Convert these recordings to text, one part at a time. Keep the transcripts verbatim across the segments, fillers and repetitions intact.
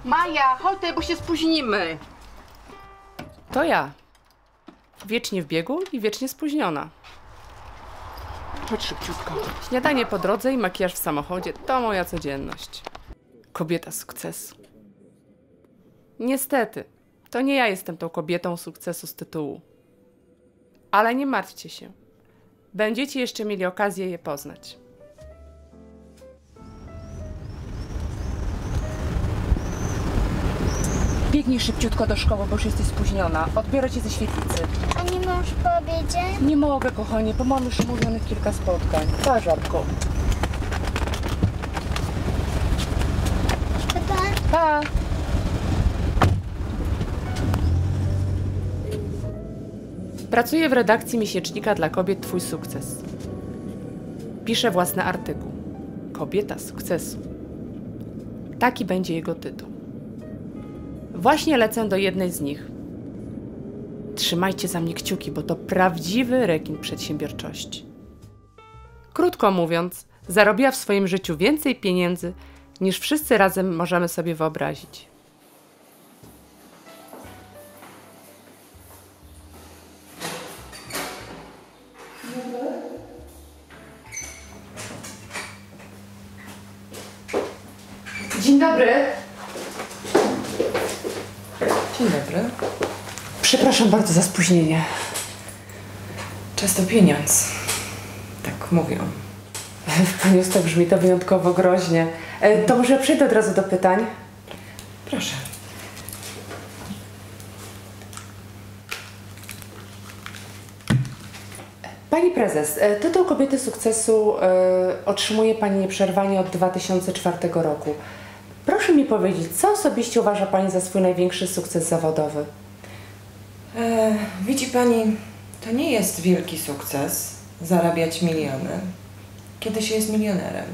Maja, chodź tutaj, bo się spóźnimy. To ja. Wiecznie w biegu i wiecznie spóźniona. Chodź szybciutko. Śniadanie po drodze i makijaż w samochodzie to moja codzienność. Kobieta sukcesu. Niestety, to nie ja jestem tą kobietą sukcesu z tytułu. Ale nie martwcie się. Będziecie jeszcze mieli okazję je poznać. Biegnij szybciutko do szkoły, bo już jesteś spóźniona. Odbiorę cię ze świetlicy. A nie możesz po obiedzie? Nie mogę, kochanie, bo mam już umówionych kilka spotkań. Pa, żabko. Papa? Pa! Pracuję w redakcji miesięcznika dla kobiet Twój sukces. Piszę własny artykuł. Kobieta sukcesu. Taki będzie jego tytuł. Właśnie lecę do jednej z nich. Trzymajcie za mnie kciuki, bo to prawdziwy rekin przedsiębiorczości. Krótko mówiąc, zarobiła w swoim życiu więcej pieniędzy, niż wszyscy razem możemy sobie wyobrazić. Dzień dobry. Dzień dobry. Przepraszam bardzo za spóźnienie. Czas to pieniądz. Tak mówią. Pani Justo, brzmi to wyjątkowo groźnie. E, To może przejdę od razu do pytań? Proszę. Pani prezes, e, tytuł Kobiety sukcesu e, otrzymuje Pani nieprzerwanie od dwa tysiące czwartego roku. Proszę mi powiedzieć, co osobiście uważa Pani za swój największy sukces zawodowy? E, widzi Pani, to nie jest wielki sukces zarabiać miliony, kiedy się jest milionerem.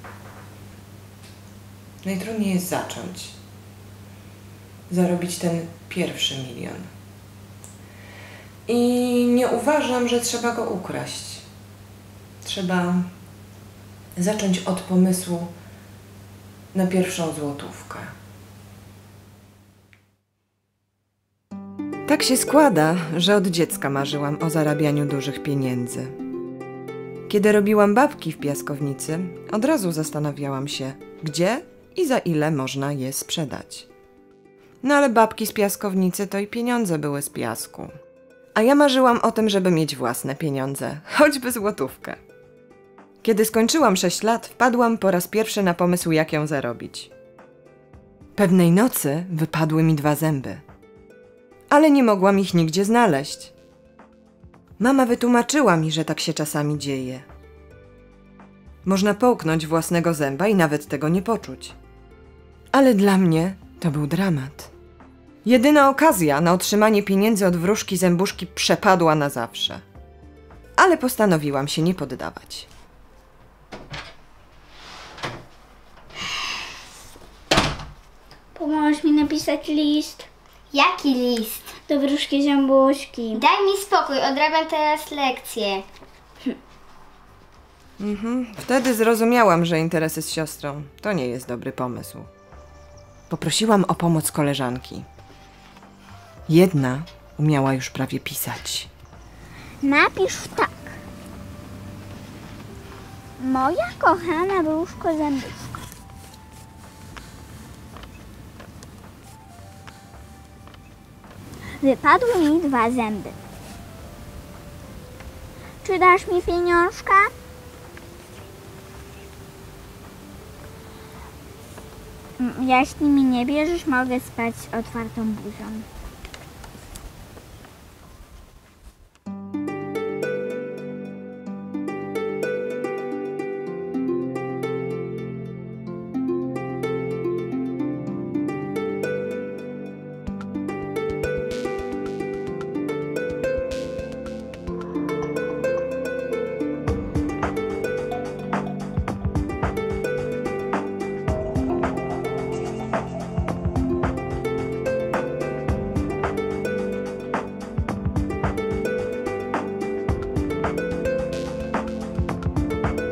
Najtrudniej jest zacząć. Zarobić ten pierwszy milion. I nie uważam, że trzeba go ukraść. Trzeba zacząć od pomysłu na pierwszą złotówkę. Tak się składa, że od dziecka marzyłam o zarabianiu dużych pieniędzy. Kiedy robiłam babki w piaskownicy, od razu zastanawiałam się, gdzie i za ile można je sprzedać. No ale babki z piaskownicy to i pieniądze były z piasku. A ja marzyłam o tym, żeby mieć własne pieniądze, choćby złotówkę. Kiedy skończyłam sześć lat, wpadłam po raz pierwszy na pomysł, jak ją zarobić. Pewnej nocy wypadły mi dwa zęby, ale nie mogłam ich nigdzie znaleźć. Mama wytłumaczyła mi, że tak się czasami dzieje. Można połknąć własnego zęba i nawet tego nie poczuć. Ale dla mnie to był dramat. Jedyna okazja na otrzymanie pieniędzy od wróżki zębuszki przepadła na zawsze. Ale postanowiłam się nie poddawać. Pomożesz mi napisać list Jaki list? do wróżki zębuszki. Daj mi spokój, odrabiam teraz lekcję. Mhm. Wtedy zrozumiałam, że interesy z siostrą to nie jest dobry pomysł. Poprosiłam o pomoc koleżanki. Jedna umiała już prawie pisać. Napisz tak. Moja kochana wróżko zębuszka. Wypadły mi dwa zęby. Czy dasz mi pieniążka? Mm, Jeśli mi nie bierzesz, mogę spać z otwartą buzią.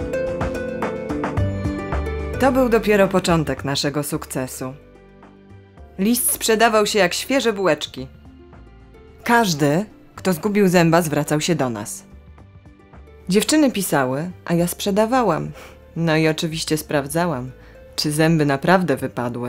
To był dopiero początek naszego sukcesu. List sprzedawał się jak świeże bułeczki. Każdy, kto zgubił zęba, zwracał się do nas. Dziewczyny pisały, a ja sprzedawałam. No i oczywiście sprawdzałam, czy zęby naprawdę wypadły.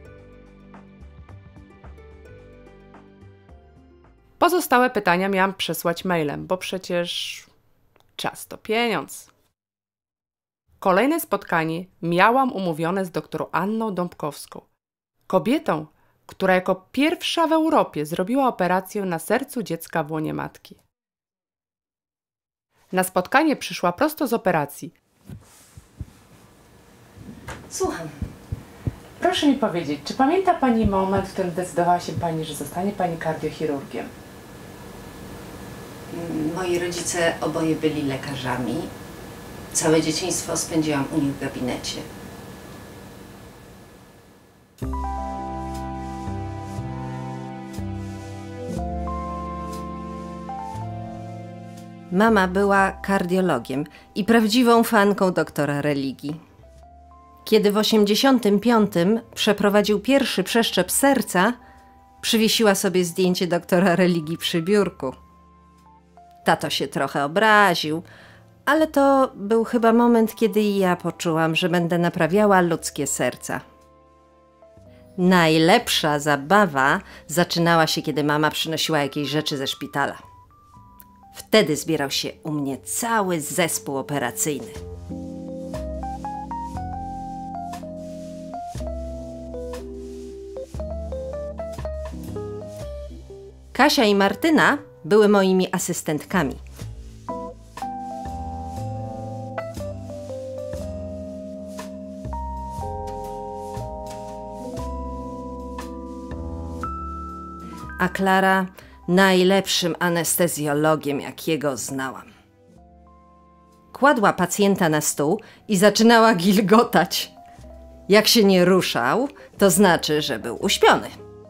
Pozostałe pytania miałam przesłać mailem, bo przecież czas to pieniądz. Kolejne spotkanie miałam umówione z doktor Anną Dąbkowską, kobietą, która jako pierwsza w Europie zrobiła operację na sercu dziecka w łonie matki. Na spotkanie przyszła prosto z operacji. Słucham. Proszę mi powiedzieć, czy pamięta Pani moment, w którym zdecydowała się Pani, że zostanie Pani kardiochirurgiem? Moi rodzice oboje byli lekarzami. Całe dzieciństwo spędziłam u nich w gabinecie. Mama była kardiologiem i prawdziwą fanką doktora religii. Kiedy w osiemdziesiątym piątym przeprowadził pierwszy przeszczep serca, przywiesiła sobie zdjęcie doktora religii przy biurku. Tato się trochę obraził, ale to był chyba moment, kiedy i ja poczułam, że będę naprawiała ludzkie serca. Najlepsza zabawa zaczynała się, kiedy mama przynosiła jakieś rzeczy ze szpitala. Wtedy zbierał się u mnie cały zespół operacyjny. Kasia i Martyna były moimi asystentkami. A Klara najlepszym anestezjologiem, jakiego znałam. Kładła pacjenta na stół i zaczynała gilgotać. Jak się nie ruszał, to znaczy, że był uśpiony.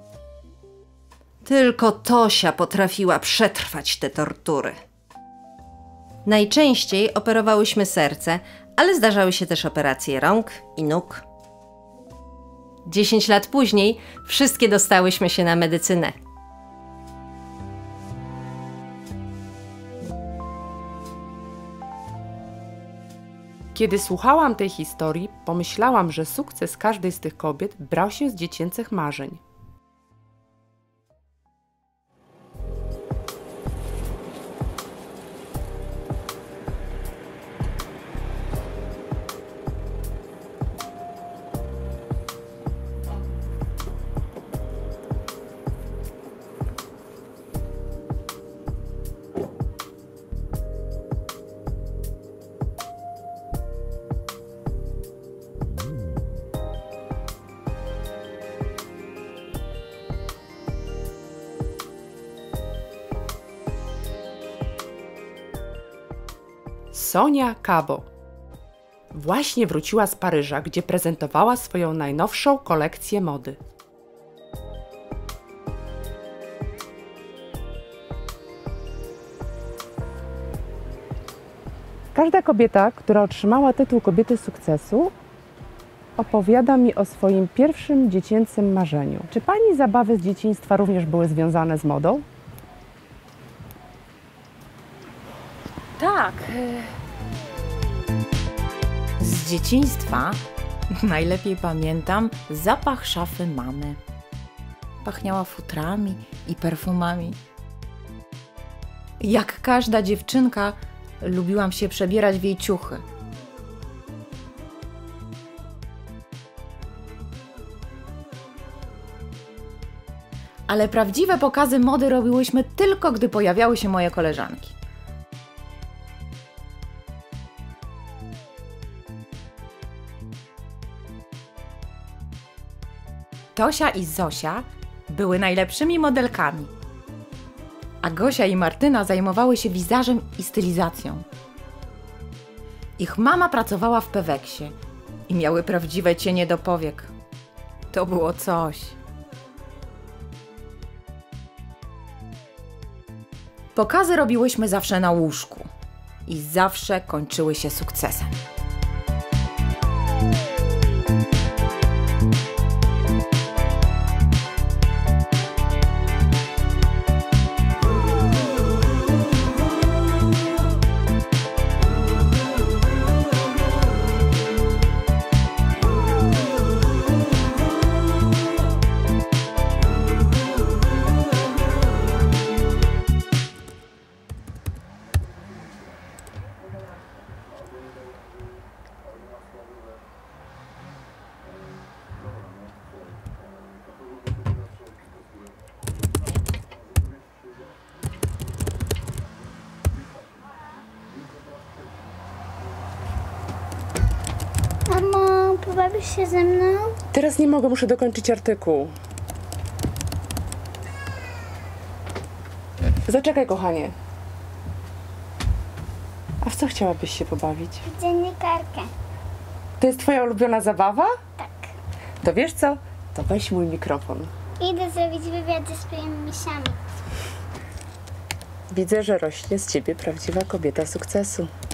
Tylko Tosia potrafiła przetrwać te tortury. Najczęściej operowałyśmy serce, ale zdarzały się też operacje rąk i nóg. Dziesięć lat później wszystkie dostałyśmy się na medycynę. Kiedy słuchałam tej historii, pomyślałam, że sukces każdej z tych kobiet brał się z dziecięcych marzeń. Sonia Kabo właśnie wróciła z Paryża, gdzie prezentowała swoją najnowszą kolekcję mody. Każda kobieta, która otrzymała tytuł kobiety sukcesu, opowiada mi o swoim pierwszym dziecięcym marzeniu. Czy Pani zabawy z dzieciństwa również były związane z modą? Tak. Z dzieciństwa najlepiej pamiętam zapach szafy mamy. Pachniała futrami i perfumami. Jak każda dziewczynka, lubiłam się przebierać w jej ciuchy. Ale prawdziwe pokazy mody robiłyśmy tylko, gdy pojawiały się moje koleżanki. Tosia i Zosia były najlepszymi modelkami, a Gosia i Martyna zajmowały się wizażem i stylizacją. Ich mama pracowała w Peweksie i miały prawdziwe cienie do powiek. To było coś. Pokazy robiłyśmy zawsze na łóżku i zawsze kończyły się sukcesem. Mamo, pobawisz się ze mną? Teraz nie mogę, muszę dokończyć artykuł. Zaczekaj, kochanie. A w co chciałabyś się pobawić? W dziennikarkę. To jest twoja ulubiona zabawa? Tak. To wiesz co? To weź mój mikrofon. Idę zrobić wywiad ze swoimi misiami. Widzę, że rośnie z ciebie prawdziwa kobieta sukcesu.